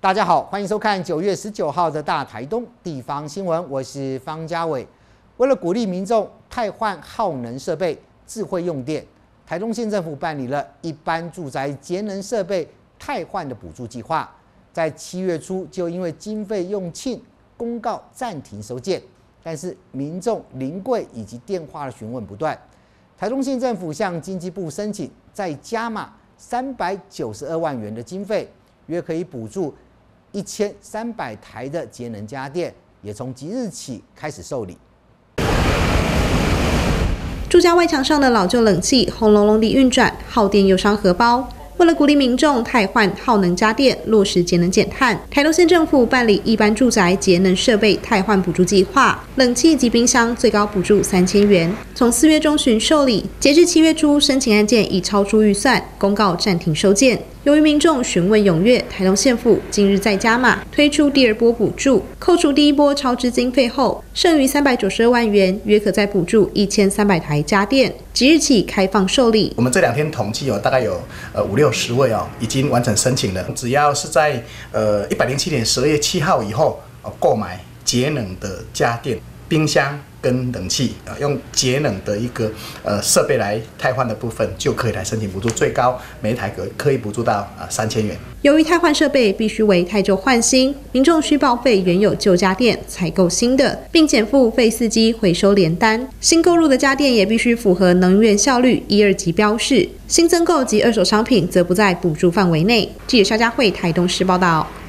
大家好，欢迎收看9月19号的大台东地方新闻，我是方家伟。为了鼓励民众汰换耗能设备、智慧用电，台东县政府办理了一般住宅节能设备汰换的补助计划，在7月初就因为经费用罄，公告暂停收件。但是民众临柜以及电话的询问不断，台东县政府向经济部申请再加码392万元的经费，约可以补助1300台的节能家电，也从即日起开始受理。 住家外墙上的老旧冷气轰隆隆地运转，耗电又伤荷包。为了鼓励民众汰换耗能家电，落实节能减碳，台东县政府办理一般住宅节能设备汰换补助计划，冷气及冰箱最高补助3000元，从4月中旬受理，截至7月初，申请案件已超出预算，公告暂停收件。由于民众询问踊跃，台东县府近日再加码推出第二波补助，扣除第一波超支经费后，剩余392万元，约可再补助1300台家电，即日起开放受理。 我们这2天统计大概有50-60位已经完成申请了。只要是在107年12月7号以后购买节能的家电、冰箱跟冷气，用节能的一个设备来汰换的部分，就可以来申请补助，最高每一台可以补助到3000元。 由于汰换设备必须为汰旧换新，民众需报废原有旧家电，采购新的，并减负废4机回收联单。新购入的家电也必须符合能源效率1、2级标示。新增购及二手商品则不在补助范围内。记者肖佳慧台东市报道。